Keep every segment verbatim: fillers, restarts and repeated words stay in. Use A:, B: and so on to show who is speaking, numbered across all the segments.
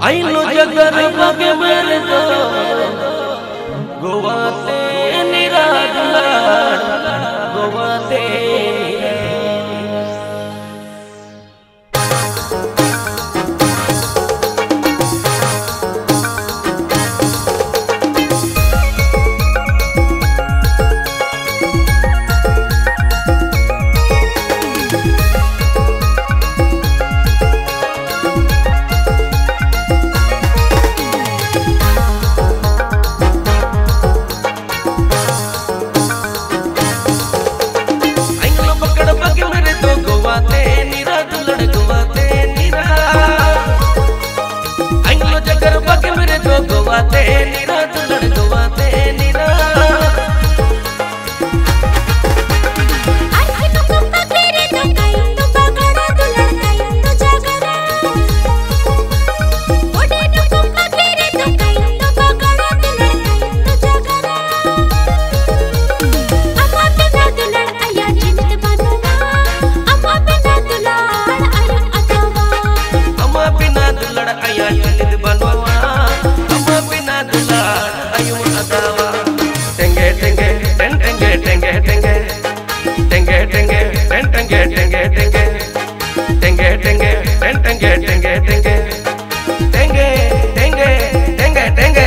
A: आइलो जगर बगे मेरे तो गोवाते निरादला गोवाते गोवाते निरा दुलड़ गोवाते निरा आई नो पप्पा तेरे तो काइंदो बगड़ा दुलड़ काइंदो जागरा ओडे नो पप्पा तेरे तो काइंदो बगड़ा दुलड़ काइंदो जागरा अम्मा बिना दुलड़ आया जिंद बनवा अम्मा बिना दुलड़ आया अदावा अम्मा बिना दुलड़ आया जिंद बनवा टेंगे टेंगे टें टेंगे टेंगे टेंगे टेंगे टेंगे टें टेंगे टेंगे टेंगे टेंगे टेंगे टें टेंगे टेंगे टेंगे टेंगे टेंगे टेंगे टेंगे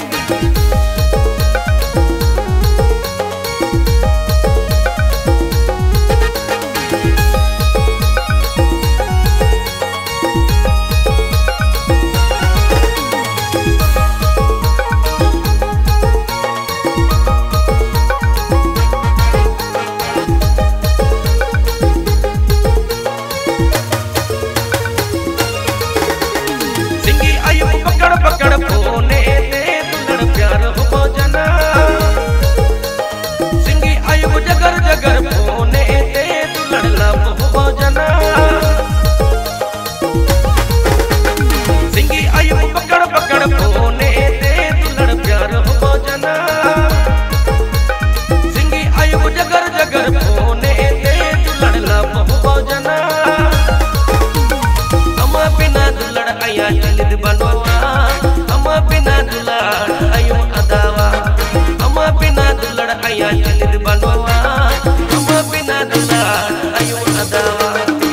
A: पकड़ पोने दे दुलड़ प्यार हो जना सिंगी आयु जगर जगर पोने दे दुलड़ लब हो जना सिंगी आयु पकड़ पकड़ पोने दे दुलड़ प्यार हो जना सिंगी आयु जगर जगर पोने दे दुलड़ लब हो जना अम्मा बिना दुलड़ आया जलिद बनवा अम्मा बिना दुलड़ आयो अदावा अम्मा बिना दुलड़ आया जलिद बनवा अम्मा बिना दुलड़ आयो अदावा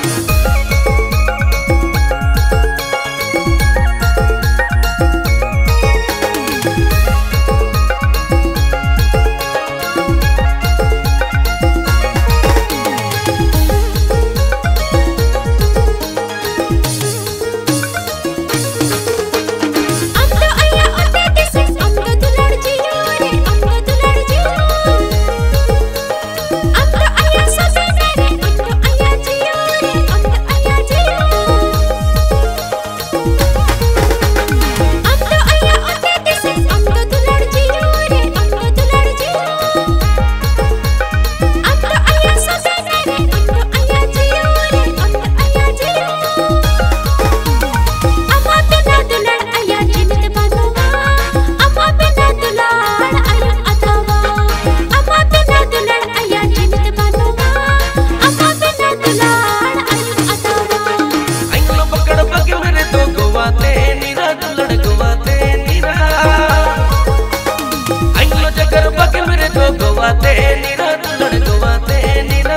A: गोवाते निरा दुलड़ गोवाते निरा आइलो जगर बगे मेरे तो गोवाते निरा दुलड़ गोवाते निरा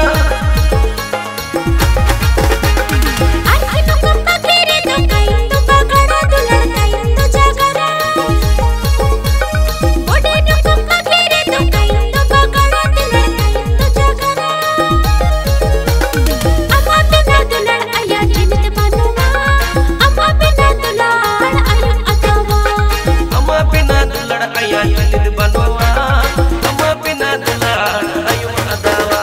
A: आई नो पप्पा तेरे तो काइंदो बगड़ा दुलड़ काइंदो जागरा ओडे नो पप्पा तेरे तो काइंदो बगड़ा दुलड़ काइंदो जागरा अम्मा बिना दुलड़ आया जिंद बनवा अम्मा बिना दुलड़ आया अदावा अम्मा बिना दुलड़ आया जलिद बनवा अम्मा बिना दुलड़ आया अदावा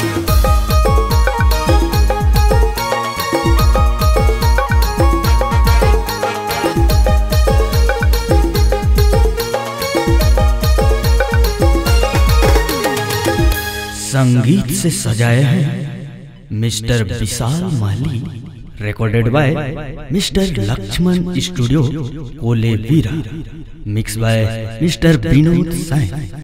B: संगीत से सजाया है mister Vishal Mali, recorded by mister Laxman studio Kolevira, mix by mister Vinod sign.